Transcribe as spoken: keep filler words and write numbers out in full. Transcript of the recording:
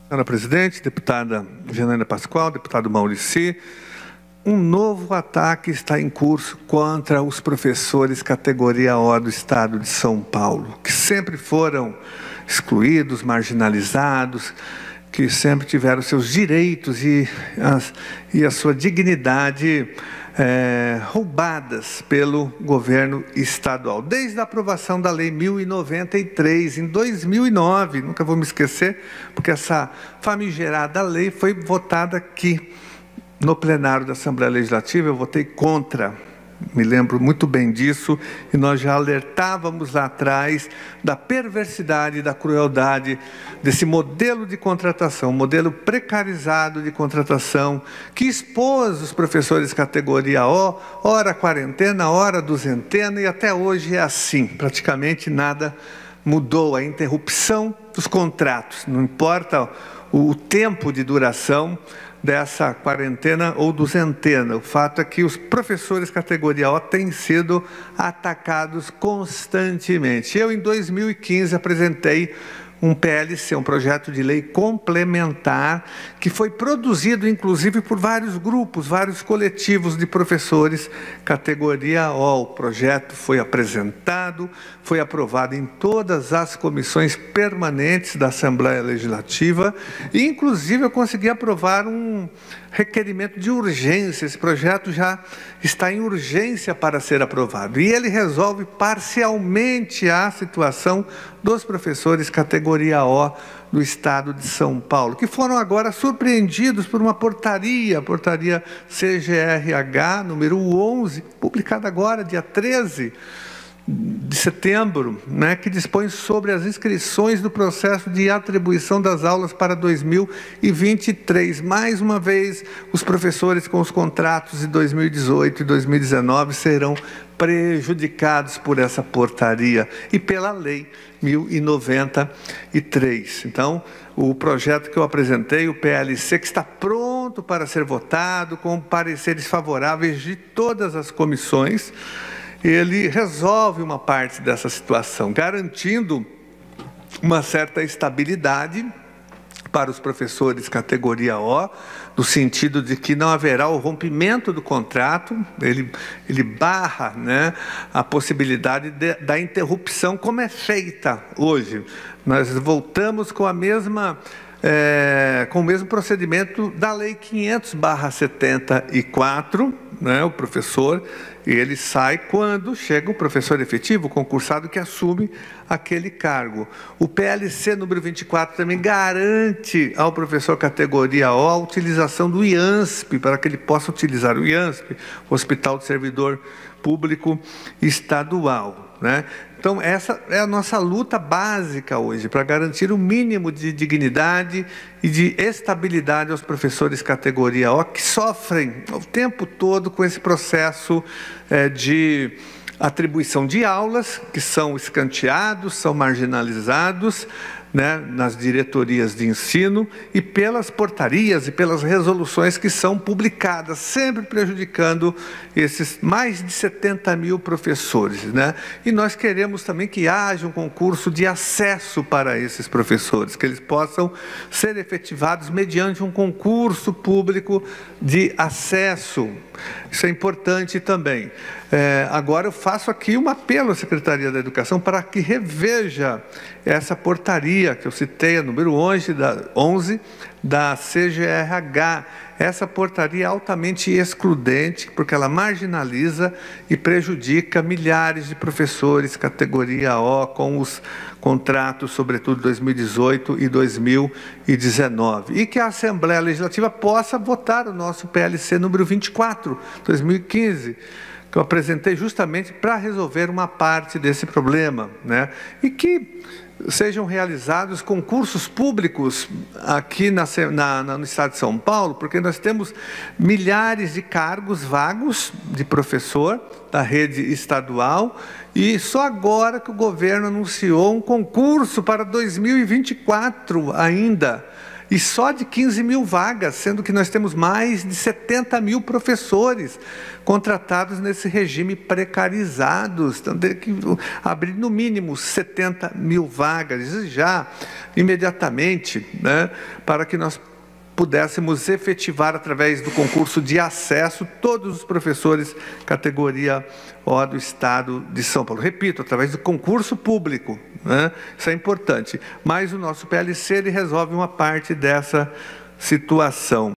Senhora Presidente, deputada Janaína Pascoal, deputado Maurici, um novo ataque está em curso contra os professores categoria O do Estado de São Paulo, que sempre foram excluídos, marginalizados, que sempre tiveram seus direitos e, as, e a sua dignidade é, roubadas pelo governo estadual. Desde a aprovação da Lei mil e noventa e três, em dois mil e nove, nunca vou me esquecer, porque essa famigerada lei foi votada aqui no plenário da Assembleia Legislativa. Eu votei contra, me lembro muito bem disso, e nós já alertávamos lá atrás da perversidade, da crueldade desse modelo de contratação, modelo precarizado de contratação, que expôs os professores categoria O, hora quarentena, hora duzentena, e até hoje é assim, praticamente nada mudou. A interrupção dos contratos, não importa o tempo de duração dessa quarentena ou duzentena. O fato é que os professores categoria O têm sido atacados constantemente. Eu, em dois mil e quinze, apresentei um P L C, um projeto de lei complementar, que foi produzido, inclusive, por vários grupos, vários coletivos de professores categoria O. O projeto foi apresentado, foi aprovado em todas as comissões permanentes da Assembleia Legislativa, e, inclusive, eu consegui aprovar um requerimento de urgência. Esse projeto já está em urgência para ser aprovado, e ele resolve parcialmente a situação dos professores categoria O do Estado de São Paulo, que foram agora surpreendidos por uma portaria, portaria C G R H número onze, publicada agora, dia treze de setembro, né, que dispõe sobre as inscrições do processo de atribuição das aulas para dois mil e vinte e três. Mais uma vez, os professores com os contratos de dois mil e dezoito e dois mil e dezenove serão prejudicados por essa portaria e pela Lei mil e noventa e três. Então, o projeto que eu apresentei, o P L C, que está pronto para ser votado, com pareceres favoráveis de todas as comissões, ele resolve uma parte dessa situação, garantindo uma certa estabilidade para os professores categoria O, no sentido de que não haverá o rompimento do contrato. Ele, ele barra, né, a possibilidade de, da interrupção, como é feita hoje. Nós voltamos com a mesma... É, com o mesmo procedimento da Lei quinhentos barra setenta e quatro, né, o professor, ele sai quando chega o professor efetivo, o concursado, que assume aquele cargo. O P L C número vinte e quatro também garante ao professor categoria O a utilização do I A N S P, para que ele possa utilizar o I A N S P, o Hospital do Servidor Público Estadual, né? Então, essa é a nossa luta básica hoje, para garantir o mínimo de dignidade e de estabilidade aos professores categoria O, que sofrem o tempo todo com esse processo é, de atribuição de aulas, que são escanteados, são marginalizados, né, nas diretorias de ensino, e pelas portarias e pelas resoluções que são publicadas, sempre prejudicando esses mais de setenta mil professores, né? E nós queremos também que haja um concurso de acesso para esses professores, que eles possam ser efetivados mediante um concurso público de acesso. Isso é importante também. É, agora eu faço aqui um apelo à Secretaria da Educação para que reveja essa portaria que eu citei, a número onze da, onze, da C G R H. Essa portaria é altamente excludente, porque ela marginaliza e prejudica milhares de professores categoria O com os contratos, sobretudo dois mil e dezoito e dois mil e dezenove. E que a Assembleia Legislativa possa votar o nosso P L C número vinte e quatro, dois mil e quinze, que eu apresentei justamente para resolver uma parte desse problema, né? E que sejam realizados concursos públicos aqui na, na, no Estado de São Paulo, porque nós temos milhares de cargos vagos de professor da rede estadual, e só agora que o governo anunciou um concurso para dois mil e vinte e quatro ainda. e só de quinze mil vagas, sendo que nós temos mais de setenta mil professores contratados nesse regime precarizados. Então, tem que abrir no mínimo setenta mil vagas, já imediatamente, né, para que nós pudéssemos efetivar, através do concurso de acesso, todos os professores categoria O do Estado de São Paulo. Repito, através do concurso público, né? Isso é importante. Mas o nosso P L C ele resolve uma parte dessa situação.